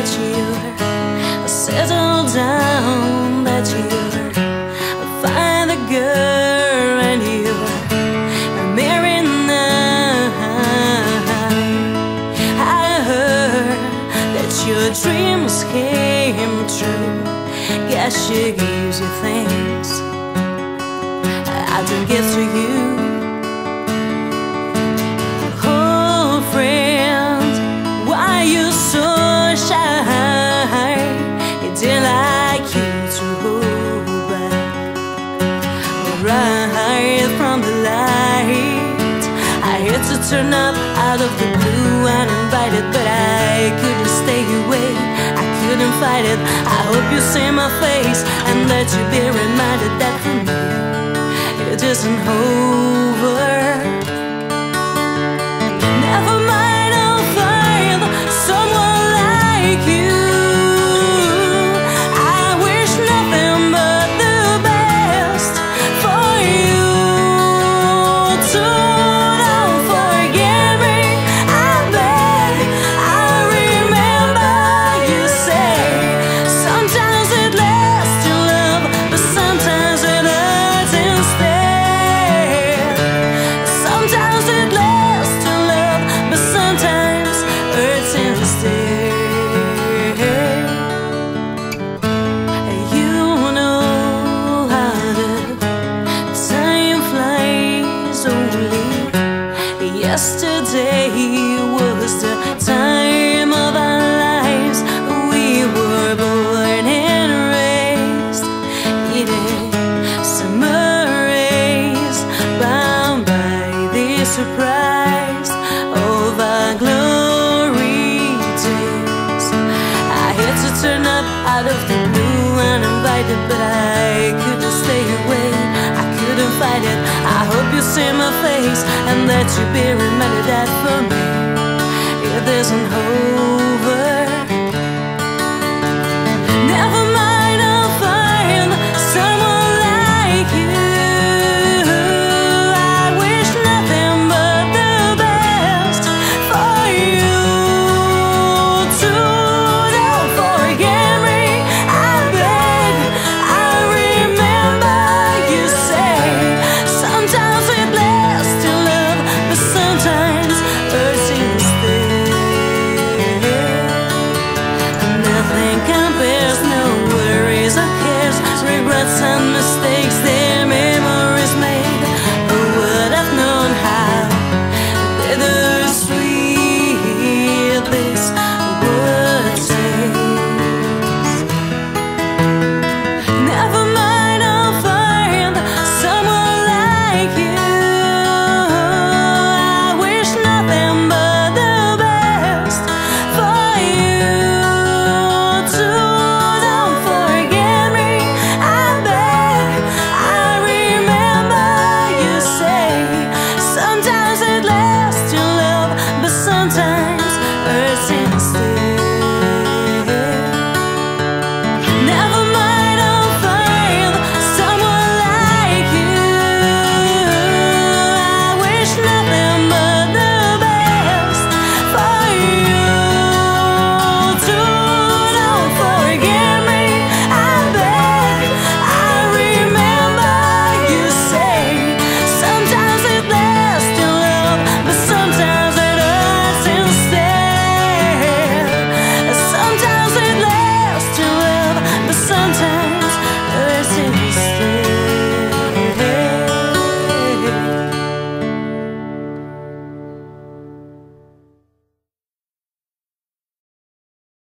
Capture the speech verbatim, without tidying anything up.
you're settled down, that you're find a girl and you're married now. I heard that your dreams came true. Guess she gives you things I don't give to you. Oh friend, why you so shy? It didn't like you to hold back right from the light. I had to turn up out of the blue uninvited, but I couldn't stay away, I couldn't fight it. I hope you see my face and that you be reminded that for me it isn't over. Never mind, I'll find someone like you. I wish nothing but the best for you. So don't forget me, I beg. I remember you say sometimes it lasts to love, but sometimes it hurts instead. Sometimes it lasts to love, but sometimes hurts instead. You know how the time flies. Only yesterday was the time of our lives. We were born and raised in a summer race, bound by the surprise of our glory days. I had to turn up out of the blue uninvited, but I couldn't stay away, I couldn't fight it. I hope you see my face and that you be reminded that for me it isn't